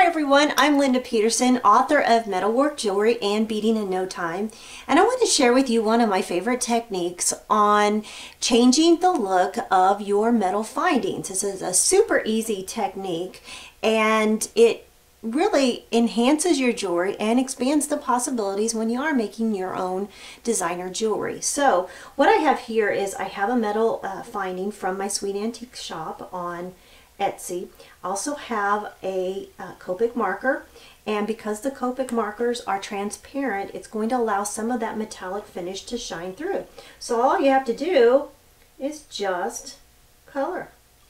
Hi everyone, I'm Linda Peterson, author of Metalwork Jewelry and Beading in No Time, and I want to share with you one of my favorite techniques on changing the look of your metal findings. This is a super easy technique and it really enhances your jewelry and expands the possibilities when you are making your own designer jewelry. So what I have here is I have a metal finding from my Sweet Antique shop on Etsy. I also have a Copic marker, and because the Copic markers are transparent, it's going to allow some of that metallic finish to shine through. So all you have to do is just color.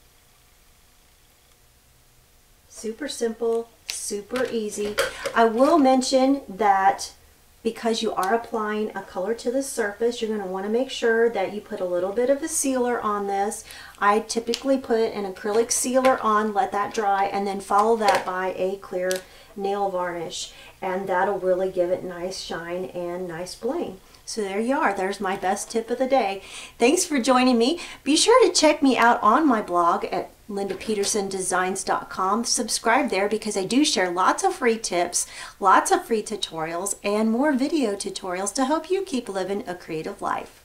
Super simple, super easy. I will mention that because you are applying a color to the surface, you're going to want to make sure that you put a little bit of a sealer on this. I typically put an acrylic sealer on, let that dry, and then follow that by a clear nail varnish, and that'll really give it nice shine and nice bling. So there you are. There's my best tip of the day. Thanks for joining me. Be sure to check me out on my blog at lindapetersondesigns.com. Subscribe there because I do share lots of free tips, lots of free tutorials, and more video tutorials to help you keep living a creative life.